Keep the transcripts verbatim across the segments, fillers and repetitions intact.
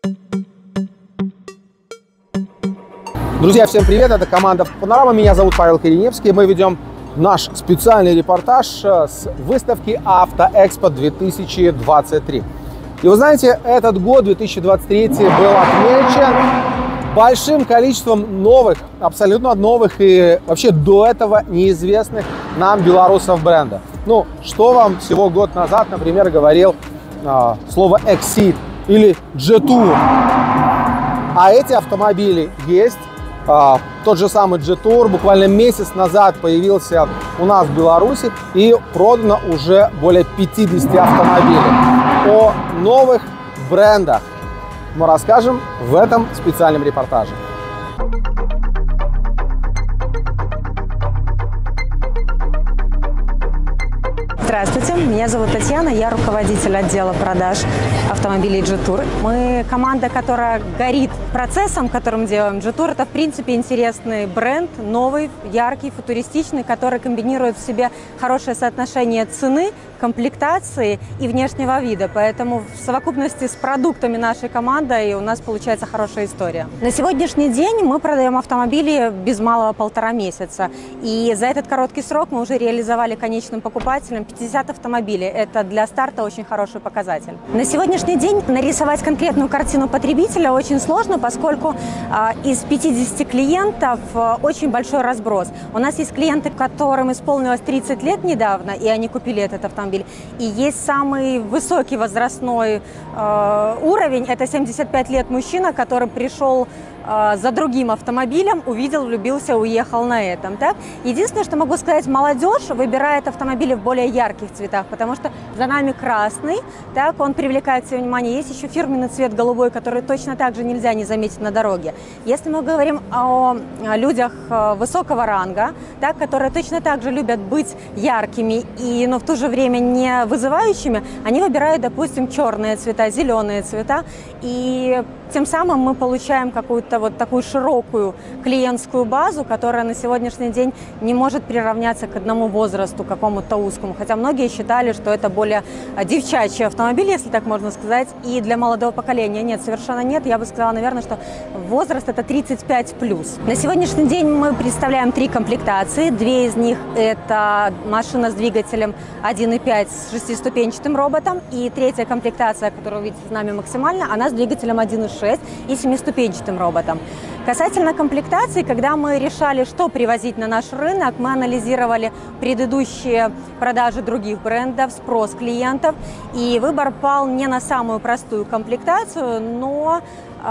Друзья, всем привет! Это команда Автопанорама. Меня зовут Павел Кореневский. Мы ведем наш специальный репортаж с выставки Автоэкспо две тысячи двадцать три. И вы знаете, этот год, две тысячи двадцать третий, был отмечен большим количеством новых, абсолютно новых и вообще до этого неизвестных нам белорусов брендов. Ну, что вам всего год назад, например, говорил а, слово Exit или Jetour. А эти автомобили есть. А, тот же самый Jetour буквально месяц назад появился у нас в Беларуси и продано уже более пятидесяти автомобилей. О новых брендах мы расскажем в этом специальном репортаже. Здравствуйте, меня зовут Татьяна, я руководитель отдела продаж автомобилей Jetour. Мы команда, которая горит процессом, которым делаем. Jetour – это, в принципе, интересный бренд, новый, яркий, футуристичный, который комбинирует в себе хорошее соотношение цены, комплектации и внешнего вида. Поэтому в совокупности с продуктами нашей команды у нас получается хорошая история. На сегодняшний день мы продаем автомобили без малого полтора месяца. И за этот короткий срок мы уже реализовали конечным покупателям пятьдесят автомобилей. Это для старта очень хороший показатель. На сегодняшний день нарисовать конкретную картину потребителя очень сложно, поскольку а, из пятидесяти клиентов а, очень большой разброс. У нас есть клиенты, которым исполнилось тридцать лет недавно, и они купили этот автомобиль. И есть самый высокий возрастной э, уровень, это семьдесят пять лет мужчина, который пришел э, за другим автомобилем, увидел, влюбился, уехал на этом. Так? Единственное, что могу сказать, молодежь выбирает автомобили в более ярких цветах, потому что за нами красный, так, он привлекает себе внимание. Есть еще фирменный цвет голубой, который точно так же нельзя не заметить на дороге. Если мы говорим о людях высокого ранга, так, которые точно так же любят быть яркими, и, но в то же время не вызывающими, они выбирают, допустим, черные цвета, зеленые цвета, и тем самым мы получаем какую-то вот такую широкую клиентскую базу, которая на сегодняшний день не может приравняться к одному возрасту, какому-то узкому, хотя многие считали, что это более девчачий автомобиль, если так можно сказать, и для молодого поколения. Нет, совершенно нет. Я бы сказала, наверное, что возраст это тридцать пять плюс. На сегодняшний день мы представляем три комплектации. Две из них это машина с двигателем один и пять с шестиступенчатым роботом, и третья комплектация, которую вы видите с нами максимально, она с двигателем один и шесть и семиступенчатым роботом. Касательно комплектации, когда мы решали, что привозить на наш рынок, мы анализировали предыдущие продажи других брендов, спрос клиентов, и выбор пал не на самую простую комплектацию, но э,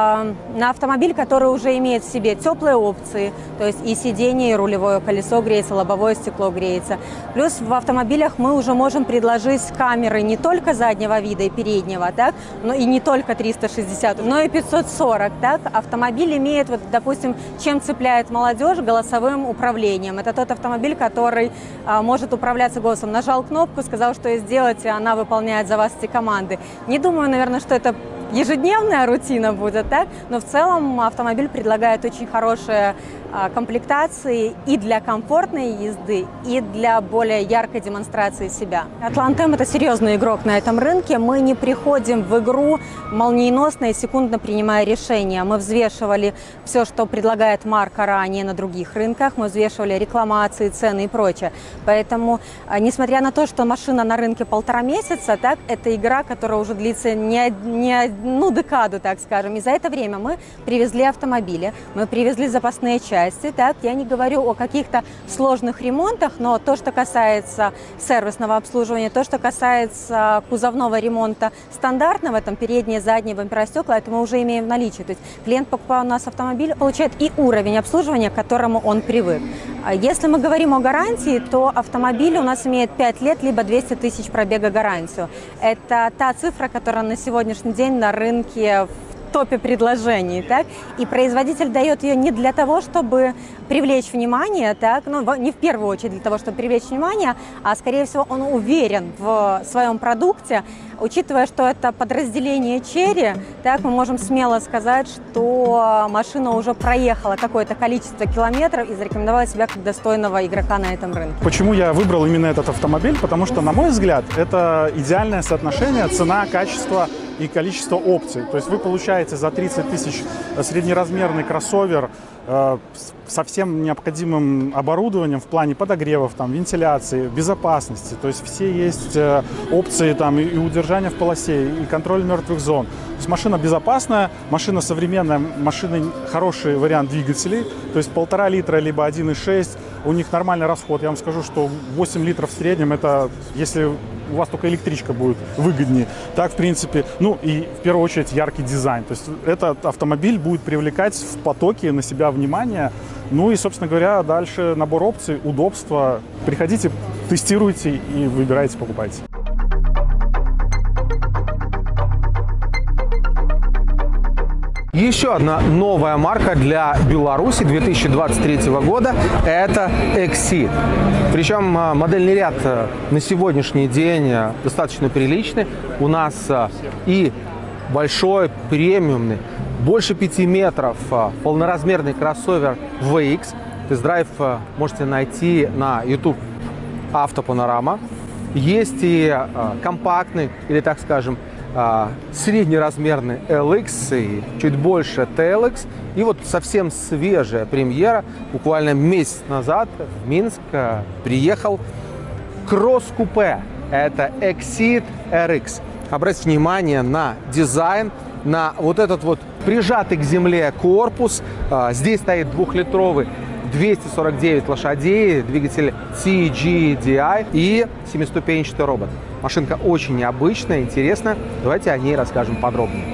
на автомобиль, который уже имеет в себе теплые опции, то есть и сиденье, и рулевое колесо греется, лобовое стекло греется. Плюс в автомобилях мы уже можем предложить камеры не только заднего вида и переднего, так, но и не только триста шестьдесят, но и пятьсот сорок. Так. Автомобиль имеет, вот, допустим, чем цепляет молодежь, голосовым управлением. Это тот автомобиль, который а, может управляться голосом. Нажал кнопку, сказал, что сделать, и она выполняет за вас эти команды. Не думаю, наверное, что это ежедневная рутина будет, так? Но в целом автомобиль предлагает очень хорошие а, комплектации и для комфортной езды, и для более яркой демонстрации себя. Атлантем – это серьезный игрок на этом рынке. Мы не приходим в игру молниеносно и секундно принимая решения. Мы взвешивали все, что предлагает марка ранее на других рынках. Мы взвешивали рекламации, цены и прочее. Поэтому, а, несмотря на то, что машина на рынке полтора месяца, так, это игра, которая уже длится не, не ну, декаду, так скажем. И за это время мы привезли автомобили, мы привезли запасные части. Так, я не говорю о каких-то сложных ремонтах, но то, что касается сервисного обслуживания, то, что касается кузовного ремонта стандартного, там передние, задние бамперостекла, это мы уже имеем в наличии. То есть клиент, покупая у нас автомобиль, получает и уровень обслуживания, к которому он привык. Если мы говорим о гарантии, то автомобиль у нас имеет пять лет, либо двести тысяч пробега гарантию. Это та цифра, которая на сегодняшний день на рынке в топе предложений, так? И производитель дает ее не для того, чтобы привлечь внимание, так? Ну, не в первую очередь для того, чтобы привлечь внимание, а, скорее всего, он уверен в своем продукте. Учитывая, что это подразделение Chery, так, мы можем смело сказать, что машина уже проехала какое-то количество километров и зарекомендовала себя как достойного игрока на этом рынке. Почему я выбрал именно этот автомобиль? Потому что, на мой взгляд, это идеальное соотношение цена-качество и количество опций. То есть вы получаете за тридцать тысяч среднеразмерный кроссовер э, со всем необходимым оборудованием в плане подогревов, там, вентиляции, безопасности. То есть все есть э, опции там, и, и удержания в полосе, и контроль мертвых зон. То есть машина безопасная, машина современная, машина хороший вариант двигателей. То есть полтора литра либо один и шесть. У них нормальный расход. Я вам скажу, что восемь литров в среднем, это если у вас только электричка будет выгоднее. Так, в принципе, ну и в первую очередь яркий дизайн. То есть этот автомобиль будет привлекать в потоке на себя внимание. Ну и, собственно говоря, дальше набор опций, удобства. Приходите, тестируйте и выбирайте, покупайте. Еще одна новая марка для Беларуси две тысячи двадцать третьего года – это Exit. Причем модельный ряд на сегодняшний день достаточно приличный. У нас и большой, премиумный, больше пяти метров, полноразмерный кроссовер ви икс. Тест-драйв можете найти на YouTube Автопанорама. Есть и компактный, или, так скажем, среднеразмерный эл икс и чуть больше ти эл икс. И вот совсем свежая премьера. Буквально месяц назад в Минск приехал кросс-купе. Это Exit эр икс. Обратите внимание на дизайн, на вот этот вот прижатый к земле корпус. Здесь стоит двухлитровый двести сорок девять лошадей, двигатель си джи ди ай и семиступенчатый робот. Машинка очень необычная, интересная. Давайте о ней расскажем подробнее.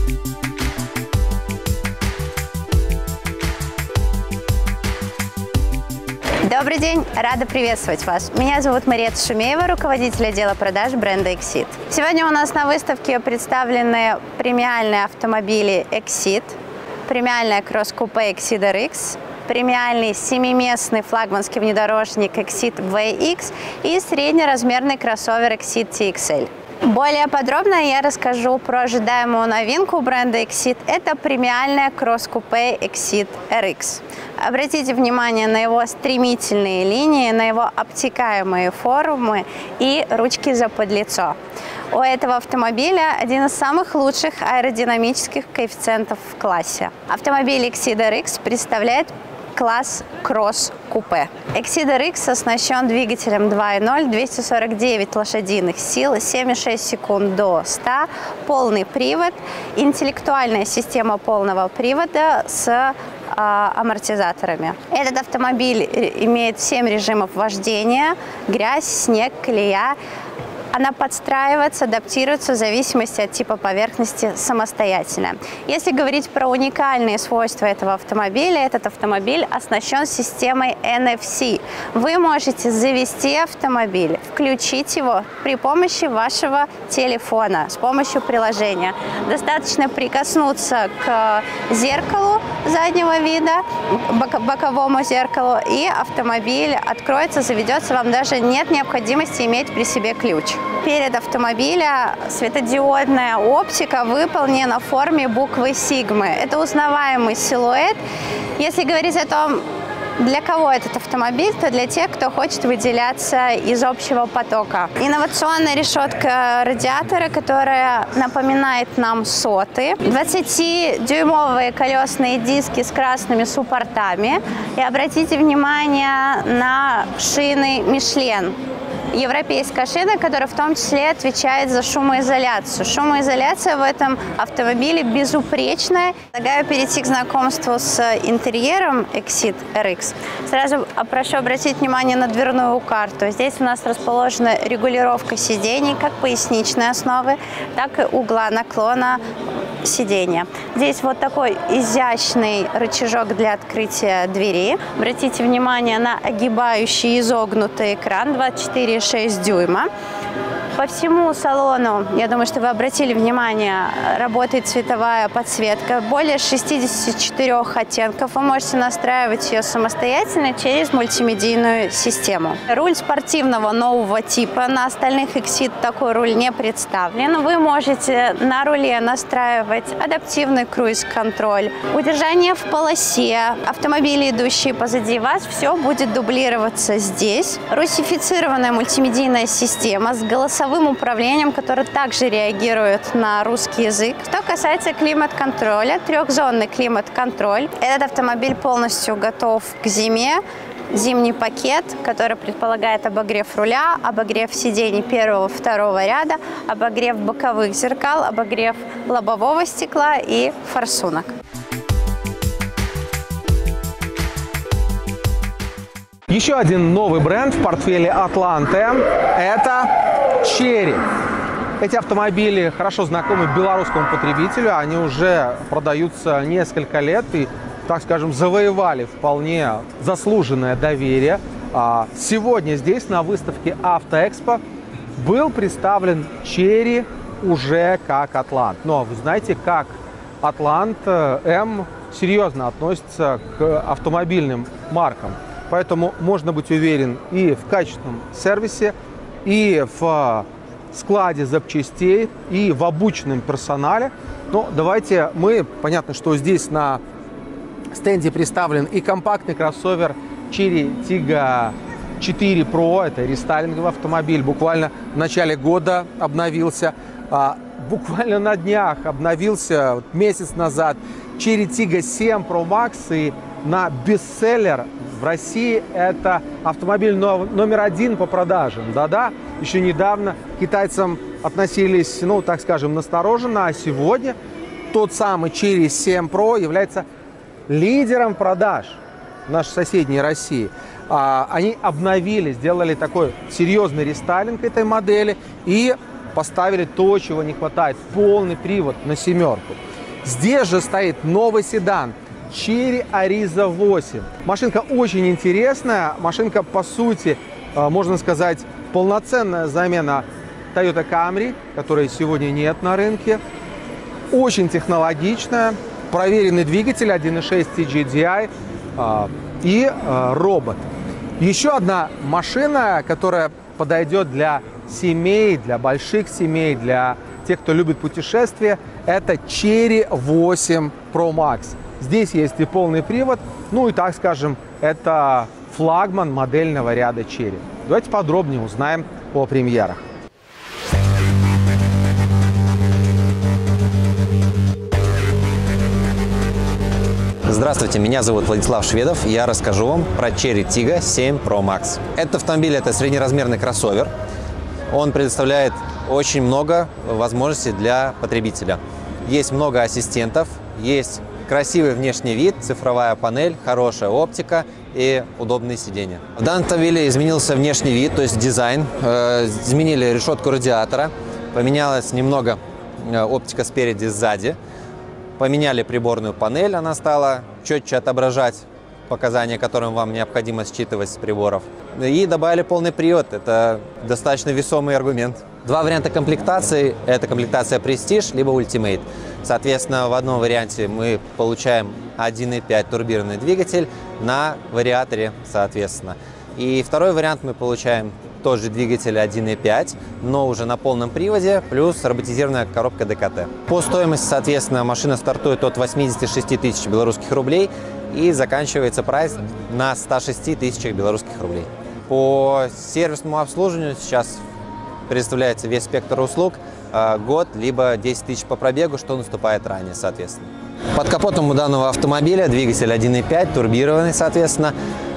Добрый день, рада приветствовать вас. Меня зовут Мария Шумеева, руководитель отдела продаж бренда Exit. Сегодня у нас на выставке представлены премиальные автомобили Exit, премиальная кросс-купе Exit эр икс, премиальный семиместный флагманский внедорожник Exit ви икс и среднеразмерный кроссовер Exit ти икс эл. Более подробно я расскажу про ожидаемую новинку бренда Exit. Это премиальная кросс-купе Exit эр икс. Обратите внимание на его стремительные линии, на его обтекаемые формы и ручки заподлицо. У этого автомобиля один из самых лучших аэродинамических коэффициентов в классе. Автомобиль Exit эр икс представляет класс кросс-купе. Exit эр икс оснащен двигателем два и ноль, двести сорок девять лошадиных сил, семь и шесть секунд до ста, полный привод, интеллектуальная система полного привода с э, амортизаторами. Этот автомобиль имеет семь режимов вождения: грязь, снег, колея. Она подстраивается, адаптируется в зависимости от типа поверхности самостоятельно. Если говорить про уникальные свойства этого автомобиля, этот автомобиль оснащен системой эн эф си. Вы можете завести автомобиль, включить его при помощи вашего телефона, с помощью приложения. Достаточно прикоснуться к зеркалу заднего вида, боковому зеркалу, и автомобиль откроется, заведется. Вам даже нет необходимости иметь при себе ключ. Перед автомобиля светодиодная оптика выполнена в форме буквы сигмы. Это узнаваемый силуэт. Если говорить о том, для кого этот автомобиль, то для тех, кто хочет выделяться из общего потока. Инновационная решетка радиатора, которая напоминает нам соты. двадцатидюймовые колесные диски с красными суппортами. И обратите внимание на шины Michelin. Европейская шина, которая в том числе отвечает за шумоизоляцию. Шумоизоляция в этом автомобиле безупречная. Предлагаю перейти к знакомству с интерьером Exit эр икс. Сразу прошу обратить внимание на дверную карту. Здесь у нас расположена регулировка сидений, как поясничной основы, так и угла наклона сиденья. Здесь вот такой изящный рычажок для открытия двери. Обратите внимание на огибающий изогнутый экран двадцать четыре и шесть дюйма. По всему салону, я думаю, что вы обратили внимание, работает цветовая подсветка. Более шестидесяти четырёх оттенков. Вы можете настраивать ее самостоятельно через мультимедийную систему. Руль спортивного нового типа. На остальных Exit такой руль не представлен. Вы можете на руле настраивать адаптивный круиз-контроль, удержание в полосе. Автомобили, идущие позади вас, все будет дублироваться здесь. Русифицированная мультимедийная система с голосовым голосовым управлением, которое также реагирует на русский язык. Что касается климат-контроля, трехзонный климат-контроль. Этот автомобиль полностью готов к зиме. Зимний пакет, который предполагает обогрев руля, обогрев сидений первого, второго ряда, обогрев боковых зеркал, обогрев лобового стекла и форсунок. Еще один новый бренд в портфеле Атланты – это Chery. Эти автомобили хорошо знакомы белорусскому потребителю, они уже продаются несколько лет и, так скажем, завоевали вполне заслуженное доверие. Сегодня здесь, на выставке Автоэкспо, был представлен Chery уже как Атлант. Но вы знаете, как Атлант М серьезно относится к автомобильным маркам. Поэтому можно быть уверен и в качественном сервисе, и в складе запчастей, и в обученном персонале. Но давайте мы, понятно, что здесь на стенде представлен и компактный кроссовер Chery Tiggo четыре про. Это рестайлинговый автомобиль. Буквально в начале года обновился. А, буквально на днях обновился, вот, месяц назад, Chery Tiggo семь про Max. И на бестселлер в России это автомобиль номер один по продажам. Да-да, еще недавно к китайцам относились, ну, так скажем, настороженно, а сегодня тот самый Chery семь про является лидером продаж в нашей соседней России. А, они обновили, сделали такой серьезный рестайлинг этой модели и поставили то, чего не хватает – полный привод на семерку. Здесь же стоит новый седан Chery Ariza восемь. Машинка очень интересная. Машинка, по сути, можно сказать, полноценная замена Toyota Camry, которой сегодня нет на рынке. Очень технологичная. Проверенный двигатель один и шесть ти джи ди ай э, и э, робот. Еще одна машина, которая подойдет для семей, для больших семей, для тех, кто любит путешествия, это Chery восемь про Max. Здесь есть и полный привод, ну и, так скажем, это флагман модельного ряда Chery. Давайте подробнее узнаем о премьерах. Здравствуйте, меня зовут Владислав Шведов, и я расскажу вам про Chery Tiggo семь про Max. Этот автомобиль – это среднеразмерный кроссовер. Он предоставляет очень много возможностей для потребителя. Есть много ассистентов, есть красивый внешний вид, цифровая панель, хорошая оптика и удобные сиденья. В данном автомобиле изменился внешний вид, то есть дизайн. Э, изменили решетку радиатора, поменялась немного оптика спереди и сзади. Поменяли приборную панель, она стала четче отображать показания, которым вам необходимо считывать с приборов. И добавили полный привод, это достаточно весомый аргумент. Два варианта комплектации, это комплектация Prestige либо Ultimate. Соответственно, в одном варианте мы получаем один и пять турбированный двигатель на вариаторе, соответственно. И второй вариант мы получаем тоже двигатель один и пять, но уже на полном приводе, плюс роботизированная коробка ди ка тэ. По стоимости, соответственно, машина стартует от восьмидесяти шести тысяч белорусских рублей и заканчивается прайс на ста шести тысячах белорусских рублей. По сервисному обслуживанию сейчас предоставляется весь спектр услуг, год, либо десять тысяч по пробегу, что наступает ранее, соответственно. Под капотом у данного автомобиля двигатель один и пять, турбированный, соответственно.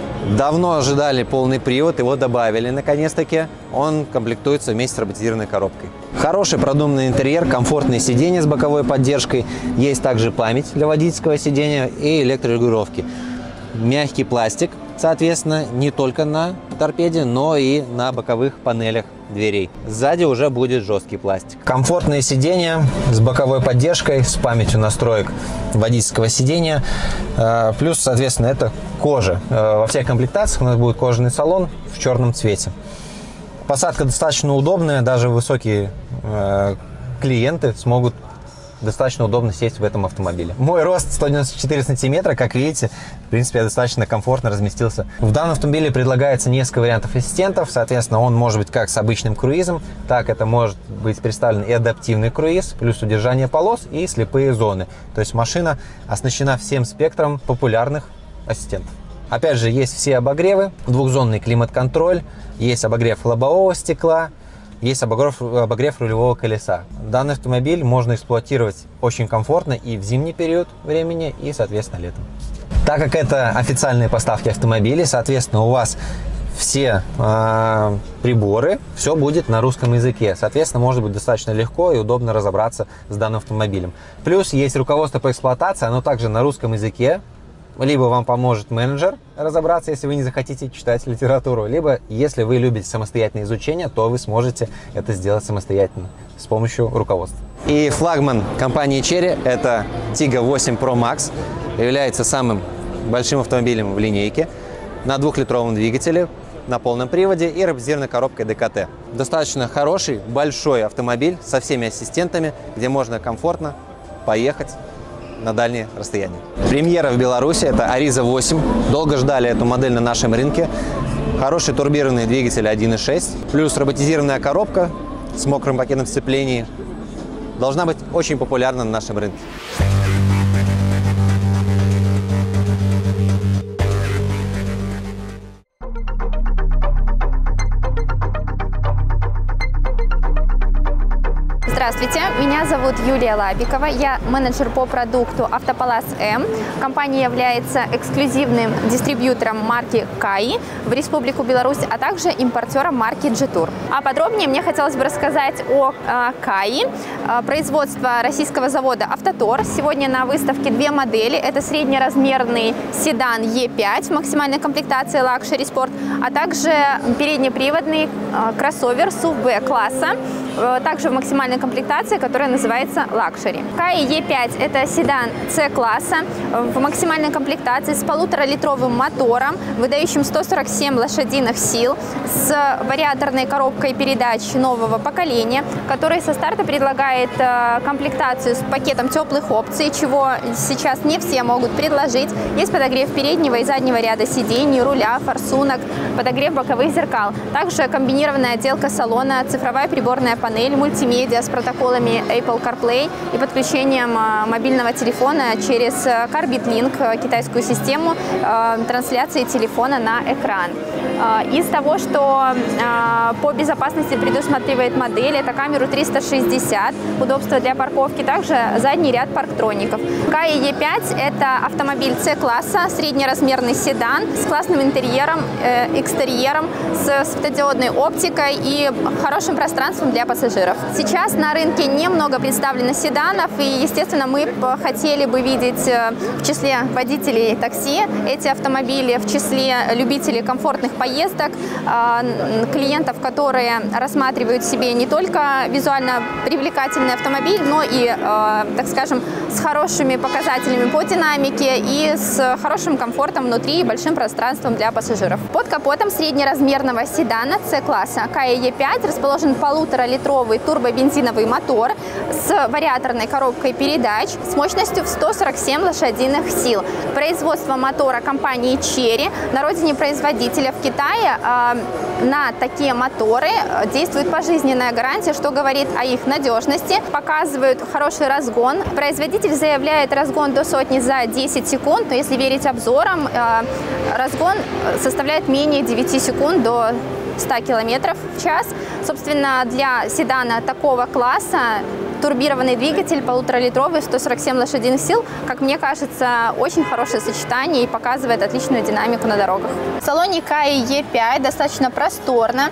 Давно ожидали полный привод, его добавили наконец-таки. Он комплектуется вместе с роботизированной коробкой. Хороший продуманный интерьер, комфортные сиденья с боковой поддержкой. Есть также память для водительского сидения и электрорегулировки. Мягкий пластик, соответственно, не только на торпеде, но и на боковых панелях дверей. Сзади уже будет жесткий пластик. Комфортные сиденья с боковой поддержкой, с памятью настроек водительского сидения. Плюс, соответственно, это кожа. Во всех комплектациях у нас будет кожаный салон в черном цвете. Посадка достаточно удобная, даже высокие клиенты смогут достаточно удобно сесть в этом автомобиле. Мой рост сто девяносто четыре сантиметра, как видите, в принципе, я достаточно комфортно разместился. В данном автомобиле предлагается несколько вариантов ассистентов, соответственно, он может быть как с обычным круизом, так это может быть представлен и адаптивный круиз, плюс удержание полос и слепые зоны. То есть машина оснащена всем спектром популярных ассистентов. Опять же, есть все обогревы, двухзонный климат-контроль, есть обогрев лобового стекла, есть обогрев, обогрев рулевого колеса. Данный автомобиль можно эксплуатировать очень комфортно и в зимний период времени, и, соответственно, летом. Так как это официальные поставки автомобилей, соответственно, у вас все э, приборы, все будет на русском языке. Соответственно, может быть достаточно легко и удобно разобраться с данным автомобилем. Плюс есть руководство по эксплуатации, оно также на русском языке. Либо вам поможет менеджер разобраться, если вы не захотите читать литературу, либо, если вы любите самостоятельное изучение, то вы сможете это сделать самостоятельно с помощью руководства. И флагман компании Chery – это Tiggo восемь Pro Max, является самым большим автомобилем в линейке на двухлитровом двигателе, на полном приводе и роботизированной коробкой ди ка тэ. Достаточно хороший, большой автомобиль со всеми ассистентами, где можно комфортно поехать на дальние расстояния. Премьера в Беларуси – это Ariza восемь. Долго ждали эту модель на нашем рынке. Хороший турбированный двигатель один и шесть, плюс роботизированная коробка с мокрым пакетом сцеплений. Должна быть очень популярна на нашем рынке. Здравствуйте, меня зовут Юлия Лабикова, я менеджер по продукту Автопалас М. Компания является эксклюзивным дистрибьютором марки Каи в Республику Беларусь, а также импортером марки Джетур. А подробнее мне хотелось бы рассказать о э, Каи, э, производство российского завода Автотор. Сегодня на выставке две модели. Это среднеразмерный седан Е пять максимальной комплектации Luxury Sport, а также переднеприводный э, кроссовер эс ю ви класса, э, также в максимальной комплектации, которая называется Luxury. Каи Е пять – это седан С-класса в максимальной комплектации с полуторалитровым мотором, выдающим сто сорок семь лошадиных сил, с вариаторной коробкой передач нового поколения, который со старта предлагает комплектацию с пакетом теплых опций, чего сейчас не все могут предложить. Есть подогрев переднего и заднего ряда сидений, руля, форсунок, подогрев боковых зеркал. Также комбинированная отделка салона, цифровая приборная панель, мультимедиа с протоколами Apple CarPlay и подключением мобильного телефона через Carbit Link, китайскую систему трансляции телефона на экран. Из того, что по безопасности предусматривает модель, это камеру триста шестьдесят, удобство для парковки, также задний ряд парктроников. Каи Е пять – это автомобиль С-класса, среднеразмерный седан с классным интерьером, экстерьером, с светодиодной оптикой и хорошим пространством для пассажиров. Сейчас на рынке немного представлено седанов, и, естественно, мы хотели бы видеть в числе водителей такси эти автомобили, в числе любителей комфортных поездок, клиентов, которые рассматривают себе не только визуально привлекательный автомобиль, но и, так скажем, с хорошими показателями по динамике и с хорошим комфортом внутри и большим пространством для пассажиров. Под капотом среднеразмерного седана С-класса Каи Е пять расположен полуторалитровый турбобензиновый мотор с вариаторной коробкой передач с мощностью в сто сорок семь лошадиных сил. Производство мотора компании Chery. На родине производителя в Китае э, на такие моторы действует пожизненная гарантия, что говорит о их надежности. Показывают хороший разгон. Производитель заявляет разгон до сотни за десять секунд, но если верить обзорам, э, разгон составляет менее девяти секунд до ста километров в час. Собственно, для седана такого класса турбированный двигатель полуторалитровый, сто сорок семь лошадиных сил, как мне кажется, очень хорошее сочетание и показывает отличную динамику на дорогах. В салоне Каи Е пять достаточно просторно,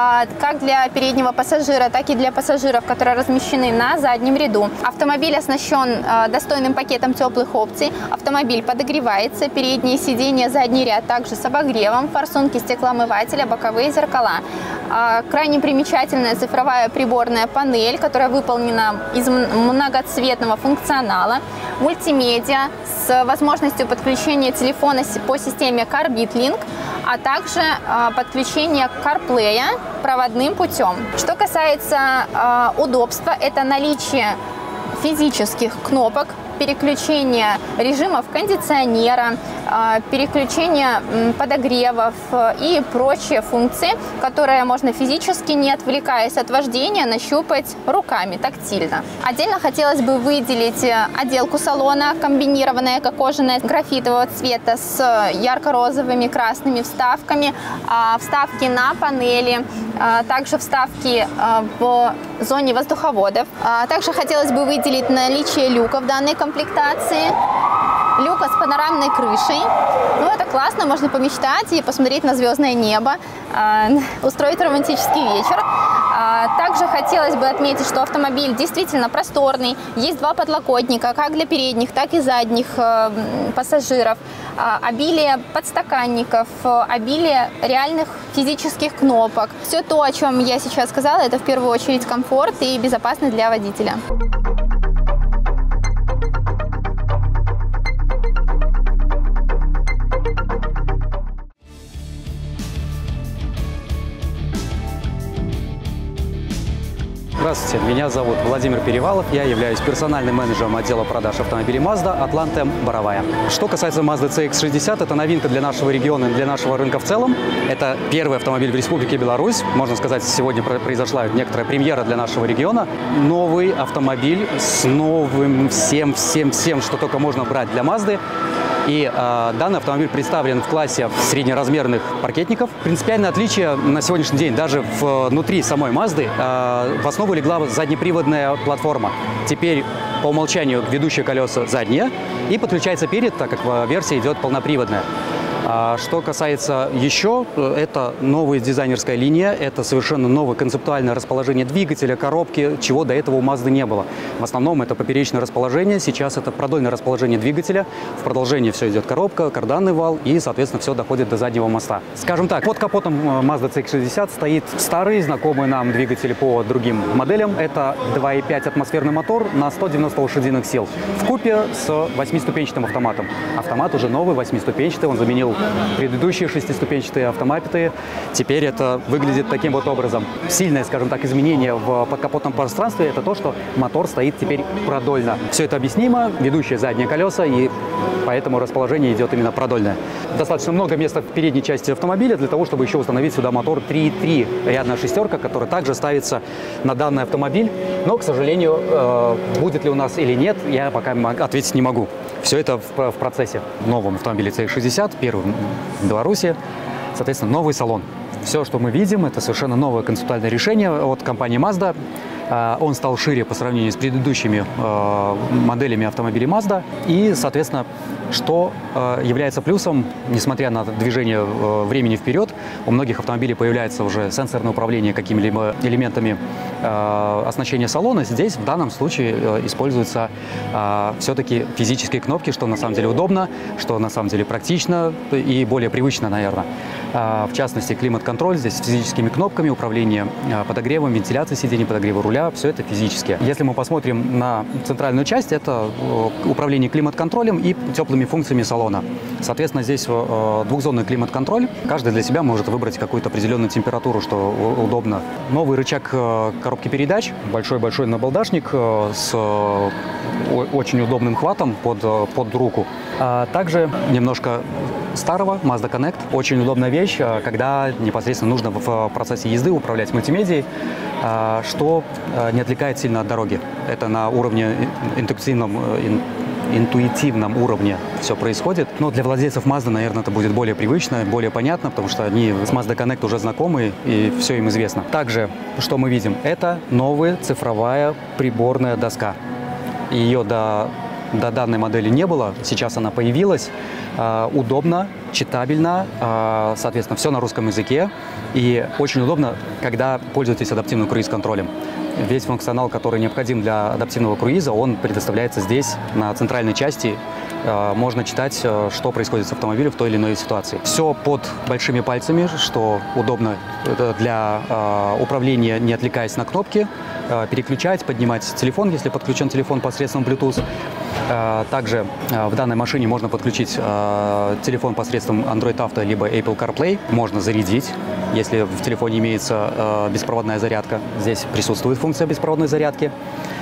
как для переднего пассажира, так и для пассажиров, которые размещены на заднем ряду. Автомобиль оснащен достойным пакетом теплых опций, автомобиль подогревается, передние сиденья, задний ряд также с обогревом, форсунки стеклоомывателя, боковые зеркала. Крайне примечательная цифровая приборная панель, которая выполнена из многоцветного функционала, мультимедиа с возможностью подключения телефона по системе Carbit Link, а также э, подключение CarPlay проводным путем. Что касается э, удобства, это наличие физических кнопок переключение режимов кондиционера, переключение подогревов и прочие функции, которые можно физически, не отвлекаясь от вождения, нащупать руками, тактильно. Отдельно хотелось бы выделить отделку салона, комбинированная эко-кожаная графитового цвета с ярко-розовыми красными вставками, вставки на панели, также вставки в зоне воздуховодов. Также хотелось бы выделить наличие люка в данной комплектации. Люка с панорамной крышей. Ну, это классно, можно помечтать и посмотреть на звездное небо, устроить романтический вечер. Также хотелось бы отметить, что автомобиль действительно просторный. Есть два подлокотника, как для передних, так и задних пассажиров. Обилие подстаканников, обилие реальных физических кнопок. Все то, о чем я сейчас сказала, это в первую очередь комфорт и безопасность для водителя. Здравствуйте, меня зовут Владимир Перевалов, я являюсь персональным менеджером отдела продаж автомобилей Mazda Atlantem Боровая. Что касается Mazda си икс шестьдесят, это новинка для нашего региона и для нашего рынка в целом. Это первый автомобиль в Республике Беларусь. Можно сказать, сегодня произошла некоторая премьера для нашего региона. Новый автомобиль с новым всем-всем-всем, что только можно брать для Mazda. И э, данный автомобиль представлен в классе среднеразмерных паркетников. Принципиальное отличие на сегодняшний день даже внутри самой Mazda э, в основу легла заднеприводная платформа. Теперь по умолчанию ведущие колеса задние и подключается перед, так как версия идет полноприводная. А что касается еще, это новая дизайнерская линия, это совершенно новое концептуальное расположение двигателя, коробки, чего до этого у Mazda не было. В основном это поперечное расположение, сейчас это продольное расположение двигателя, в продолжении все идет коробка, карданный вал и, соответственно, все доходит до заднего моста. Скажем так, под капотом Mazda си икс шестьдесят стоит старый, знакомый нам двигатель по другим моделям. Это два и пять атмосферный мотор на сто девяносто лошадиных сил вкупе с восьмиступенчатым автоматом. Автомат уже новый, восьмиступенчатый, он заменил предыдущие шестиступенчатые автоматы. Теперь это выглядит таким вот образом. Сильное, скажем так, изменение в подкапотном пространстве – это то, что мотор стоит теперь продольно. Все это объяснимо, ведущие задние колеса, и поэтому расположение идет именно продольное. Достаточно много места в передней части автомобиля для того, чтобы еще установить сюда мотор три и три, рядная шестерка, который также ставится на данный автомобиль. Но, к сожалению, будет ли у нас или нет, я пока ответить не могу. Все это в, в процессе. В новом автомобиле си икс шестьдесят, первым в Беларуси, соответственно, новый салон. Все, что мы видим, это совершенно новое концептуальное решение от компании Mazda. Он стал шире по сравнению с предыдущими моделями автомобилей Mazda. И, соответственно, что является плюсом, несмотря на движение времени вперед, у многих автомобилей появляется уже сенсорное управление какими-либо элементами оснащения салона. Здесь в данном случае используются все-таки физические кнопки, что на самом деле удобно, что на самом деле практично и более привычно, наверное. В частности, климат-контроль здесь с физическими кнопками, управление подогревом, вентиляцией сидений, подогрева руля, все это физически. Если мы посмотрим на центральную часть, это управление климат-контролем и теплыми функциями салона. Соответственно, здесь двухзонный климат-контроль. Каждый для себя может выбрать какую-то определенную температуру, что удобно. Новый рычаг коробки передач, большой-большой набалдашник с очень удобным хватом под, под руку. А также немножко старого Mazda Connect. Очень удобная вещь, когда непосредственно нужно в процессе езды управлять мультимедией, что не отвлекает сильно от дороги. Это на уровне интуитивном, интуитивном уровне все происходит. Но для владельцев Mazda, наверное, это будет более привычно, более понятно, потому что они с Mazda Connect уже знакомы и все им известно. Также, что мы видим, это новая цифровая приборная доска. Ее до, до данной модели не было, сейчас она появилась. Э, удобно, читабельно, э, соответственно, все на русском языке. И очень удобно, когда пользуетесь адаптивным круиз-контролем. Весь функционал, который необходим для адаптивного круиза, он предоставляется здесь, на центральной части. Э, можно читать, э, что происходит с автомобилем в той или иной ситуации. Все под большими пальцами, что удобно для э, управления, не отвлекаясь на кнопки. Переключать, поднимать телефон, если подключен телефон посредством Bluetooth. Также в данной машине можно подключить телефон посредством Android Auto либо Apple CarPlay. Можно зарядить, если в телефоне имеется беспроводная зарядка. Здесь присутствует функция беспроводной зарядки.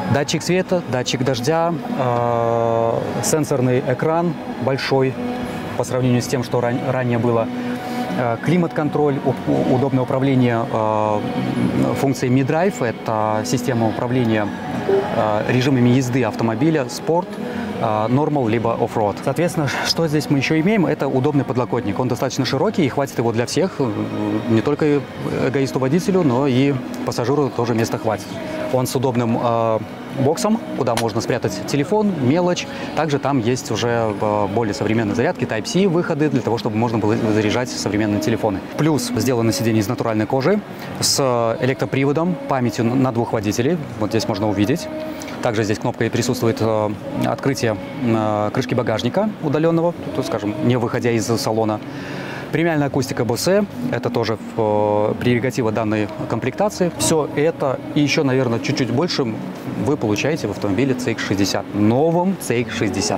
Датчик света, датчик дождя, э, сенсорный экран большой по сравнению с тем, что ран ранее было. Э, климат-контроль, удобное управление э, функцией Mi-Drive. Это система управления э, режимами езды автомобиля, спорт, Normal либо Off-Road. Соответственно, что здесь мы еще имеем? Это удобный подлокотник. Он достаточно широкий и хватит его для всех, не только эгоисту-водителю, но и пассажиру тоже места хватит. Он с удобным э, боксом, куда можно спрятать телефон, мелочь. Также там есть уже э, более современные зарядки, Type-C выходы, для того, чтобы можно было заряжать современные телефоны. Плюс сделано сиденье из натуральной кожи с электроприводом, памятью на двух водителей. Вот здесь можно увидеть. Также здесь кнопкой присутствует э, открытие э, крышки багажника удаленного, тут, скажем, не выходя из салона. Премиальная акустика Bose, это тоже э, прерогатива данной комплектации. Все это и еще, наверное, чуть-чуть больше вы получаете в автомобиле си икс шестьдесят, новом си икс шестьдесят.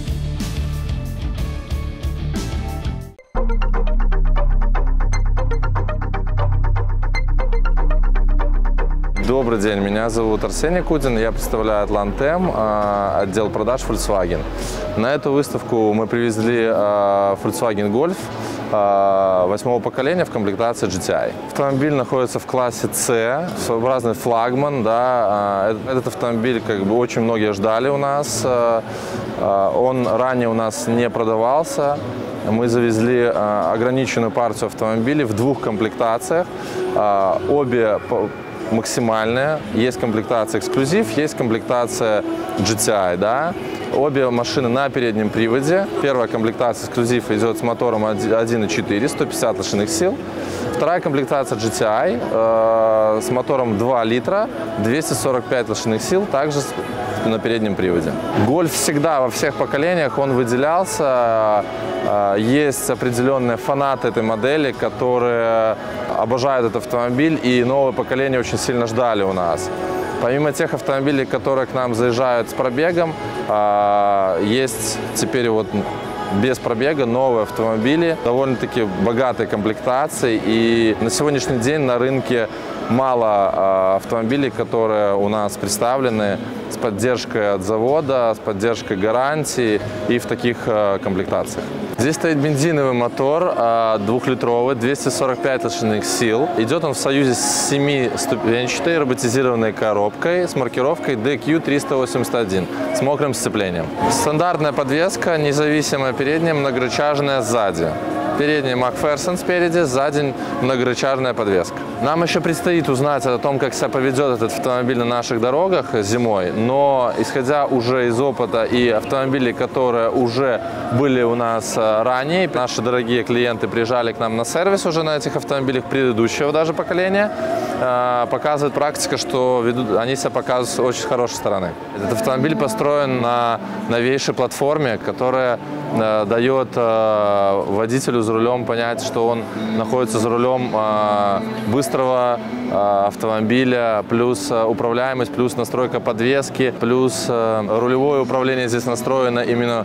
Добрый день, меня зовут Арсений Кудин, я представляю Атлантем, отдел продаж Volkswagen. На эту выставку мы привезли Volkswagen Golf восьмого поколения в комплектации джи ти ай. Автомобиль находится в классе C, своеобразный флагман. Да. Этот автомобиль как бы очень многие ждали у нас. Он ранее у нас не продавался. Мы завезли ограниченную партию автомобилей в двух комплектациях. Обе максимальные. Есть комплектация эксклюзив, есть комплектация джи ти ай. Да? Обе машины на переднем приводе. Первая комплектация эксклюзив идет с мотором один и четыре, сто пятьдесят лошадиных сил. Вторая комплектация джи ти ай э, с мотором два литра, двести сорок пять лошадиных сил, также на переднем приводе. Гольф всегда во всех поколениях он выделялся. Э, есть определенные фанаты этой модели, которые обожают этот автомобиль, и новое поколение очень сильно ждали у нас. Помимо тех автомобилей, которые к нам заезжают с пробегом, есть теперь вот без пробега новые автомобили, довольно-таки богатой комплектации. И на сегодняшний день на рынке мало автомобилей, которые у нас представлены с поддержкой от завода, с поддержкой гарантии и в таких комплектациях. Здесь стоит бензиновый мотор, двухлитровый, двести сорок пять лошадиных сил. Идет он в союзе с семиступенчатой роботизированной коробкой с маркировкой ди кью триста восемьдесят один с мокрым сцеплением. Стандартная подвеска, независимая передняя, многорычажная сзади. Передний Макферсон спереди, сзади многорычажная подвеска. Нам еще предстоит узнать о том, как себя поведет этот автомобиль на наших дорогах зимой, но исходя уже из опыта и автомобилей, которые уже были у нас ранее, наши дорогие клиенты приезжали к нам на сервис уже на этих автомобилях предыдущего даже поколения, показывает практика, что ведут, они себя показывают с очень хорошей стороны. Этот автомобиль построен на новейшей платформе, которая дает водителю за рулем понять, что он находится за рулем быстрого автомобиля, плюс управляемость, плюс настройка подвески, плюс рулевое управление здесь настроено именно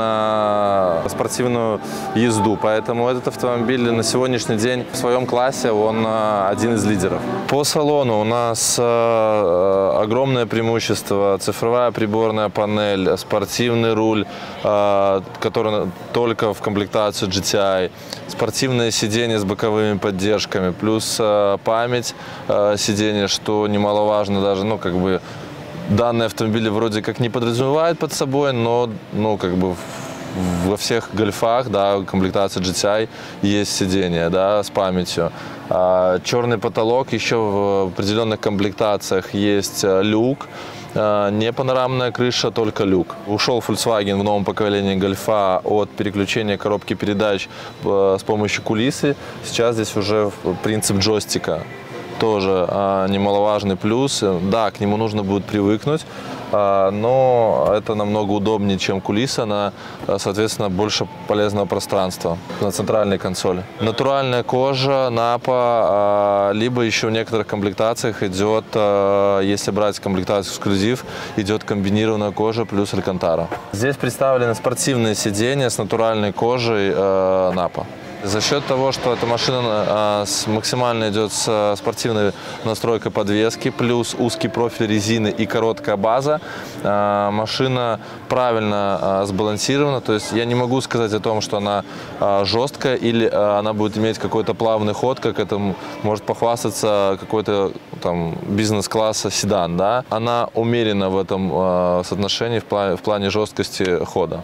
на спортивную езду. Поэтому этот автомобиль на сегодняшний день в своем классе, он один из лидеров. По салону у нас огромное преимущество: цифровая приборная панель, спортивный руль, который только в комплектацию джи ти ай, спортивное сиденье с боковыми поддержками, плюс память сиденья, что немаловажно даже, ну, как бы, данные автомобили вроде как не подразумевают под собой, но, ну, как бы, во всех гольфах, да, комплектации джи ти ай есть сиденье, да, с памятью. А черный потолок, еще в определенных комплектациях есть люк. Не панорамная крыша, только люк. Ушел Volkswagen в новом поколении гольфа от переключения коробки передач с помощью кулисы. Сейчас здесь уже принцип джойстика. Тоже немаловажный плюс. Да, к нему нужно будет привыкнуть, но это намного удобнее, чем кулиса, на, соответственно, больше полезного пространства на центральной консоли. Натуральная кожа, напа, либо еще в некоторых комплектациях идет, если брать комплектацию эксклюзив, идет комбинированная кожа плюс алькантара. Здесь представлены спортивные сиденья с натуральной кожей напа. За счет того, что эта машина а, с, максимально идет с а, спортивной настройкой подвески, плюс узкий профиль резины и короткая база, а, машина правильно а, сбалансирована. То есть я не могу сказать о том, что она а, жесткая или а, она будет иметь какой-то плавный ход, как это может похвастаться какой-то там бизнес-класса седан. Да? Она умерена в этом а, соотношении в плане, в плане жесткости хода.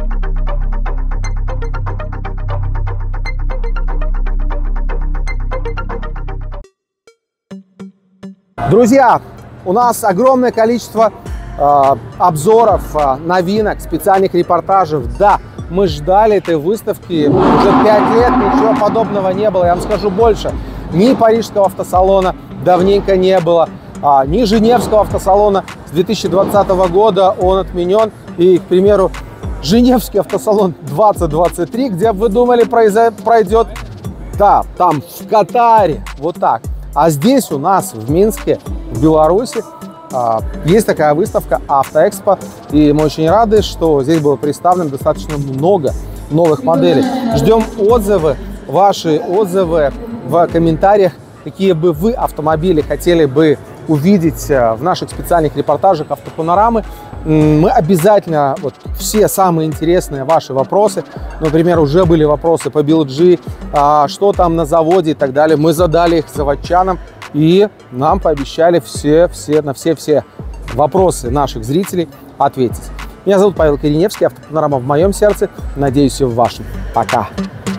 Друзья, у нас огромное количество э, обзоров, э, новинок, специальных репортажей. Да, мы ждали этой выставки уже пять лет, ничего подобного не было. Я вам скажу больше, ни Парижского автосалона давненько не было, а, ни Женевского автосалона с две тысячи двадцатого года он отменен. И, к примеру, Женевский автосалон двадцать двадцать три, где вы думали пройдет, да, там в Катаре, вот так. А здесь у нас в Минске, в Беларуси, есть такая выставка Автоэкспо, и мы очень рады, что здесь было представлено достаточно много новых моделей. Ждем отзывы, ваши отзывы в комментариях, какие бы вы автомобили хотели бы увидеть в наших специальных репортажах Автопанорамы. Мы обязательно, вот все самые интересные ваши вопросы, например, уже были вопросы по би эл джи, а, что там на заводе и так далее, мы задали их заводчанам, и нам пообещали все, все, на все-все вопросы наших зрителей ответить. Меня зовут Павел Кореневский, Автопанорама в моем сердце, надеюсь, и в вашем. Пока!